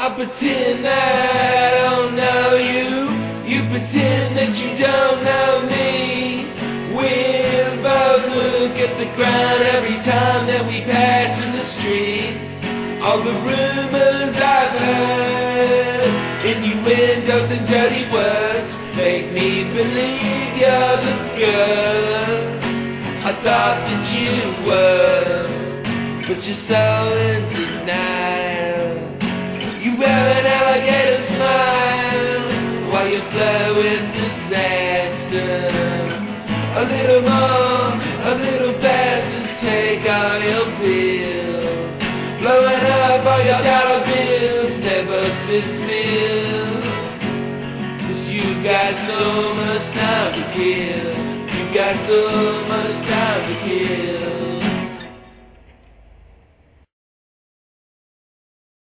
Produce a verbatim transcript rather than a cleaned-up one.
I pretend that I don't know you. You pretend that you don't know me. We'll both look at the ground every time that we pass in the street. All the rumors I've heard, innuendos and dirty words, make me believe you're the girl I thought that you were, but you're so in denial. You wear an alligator smile while you flirt with disaster. A little more, a little faster, take all your bills. Blowing up all your dollar bills, never sit still. Cause you got so much time to kill. You got so much time to kill.